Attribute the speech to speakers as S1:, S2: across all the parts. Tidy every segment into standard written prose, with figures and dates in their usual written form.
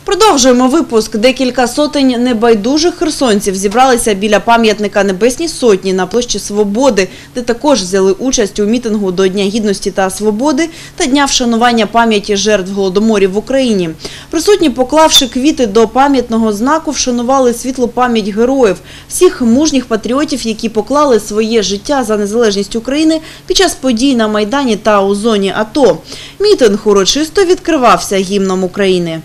S1: Продовжуємо випуск. Декілька сотень небайдужих херсонців зібралися біля пам'ятника Небесній Сотні на площі Свободи, де також взяли участь у мітингу до Дня Гідності та Свободи та Дня вшанування пам'яті жертв Голодоморів в Україні. Присутні, поклавши квіти до пам'ятного знаку, вшанували світлу пам'ять героїв, всіх мужніх патріотів, які поклали своє життя за незалежність України під час подій на Майдані та у зоні АТО. Мітинг урочисто відкривався гімном України.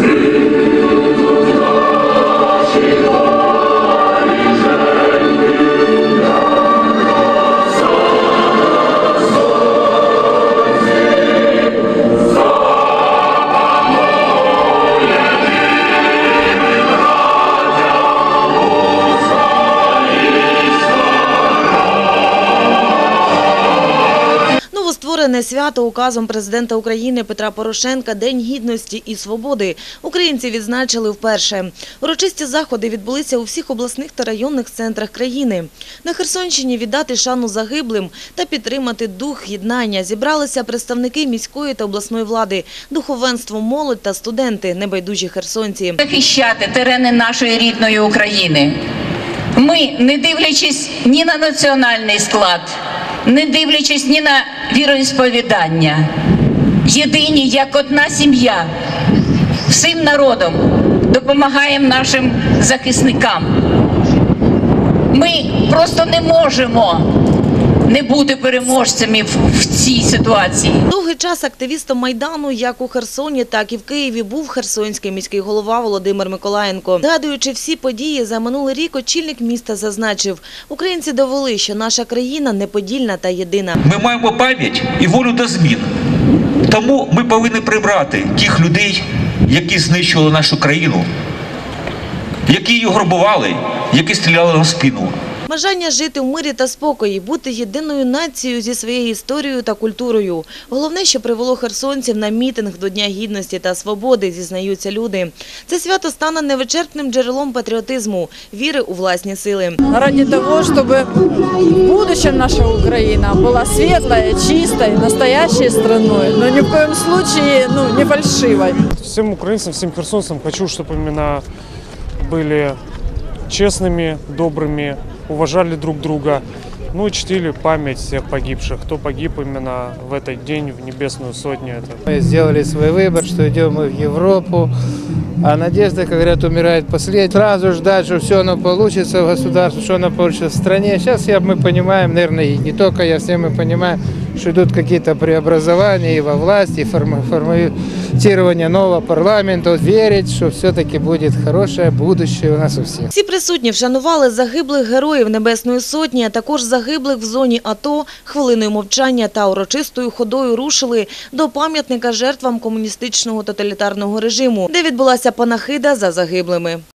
S1: Створене свято указом президента України Петра Порошенка «День Гідності і Свободи» українці відзначили вперше. Урочисті заходи відбулися у всіх обласних та районних центрах країни. На Херсонщині віддати шану загиблим та підтримати дух єднання зібралися представники міської та обласної влади, духовенство, молодь та студенти, небайдужі херсонці.
S2: Захищати терени нашої рідної України. Ми, не дивлячись ні на національний склад, не дивлячись ні на віросповідання, єдині, як одна сім'я, всім народом допомагаємо нашим захисникам. Ми просто не можемо не бути переможцями в цій ситуації.
S1: Довгий час активістом Майдану як у Херсоні, так і в Києві був херсонський міський голова Володимир Миколаєнко. Згадуючи всі події за минулий рік, очільник міста зазначив, українці довели, що наша країна неподільна та єдина.
S3: Ми маємо пам'ять і волю до змін. Тому ми повинні прибрати тих людей, які знищували нашу країну, які її грабували, які стріляли на спину.
S1: Бажання жити в мирі та спокої, бути єдиною нацією зі своєю історією та культурою. Головне, що привело херсонців на мітинг до Дня Гідності та Свободи, зізнаються люди. Це свято стане невичерпним джерелом патріотизму, віри у власні сили.
S4: Ради того, щоб в будущем наша Україна була світлою, чистою, настоящей страною, но ні в коем случае не фальшивой.
S5: Всім українцям, всім херсонцям хочу, щоб імена були честными, добрыми, уважали друг друга, ну и чтили память всех погибших, кто погиб именно в этот день в Небесную Сотню.
S6: Мы сделали свой выбор, что идем мы в Европу, а надежда, как говорят, умирает последней. Сразу ждать, что все оно получится в государстве, что оно получится в стране. Сейчас мы понимаем, наверное, и не только я, все мы понимаем, что идут какие-то преобразования и во власти, и формирование нового парламента. Верить, что все-таки будет хорошее будущее у нас у всех.
S1: Всі присутні вшанували загиблих героїв Небесної Сотні, а також загиблих в зоні АТО, хвилиною мовчання та урочистою ходою рушили до пам'ятника жертвам комуністичного тоталітарного режиму, де відбулася панахида за загиблими.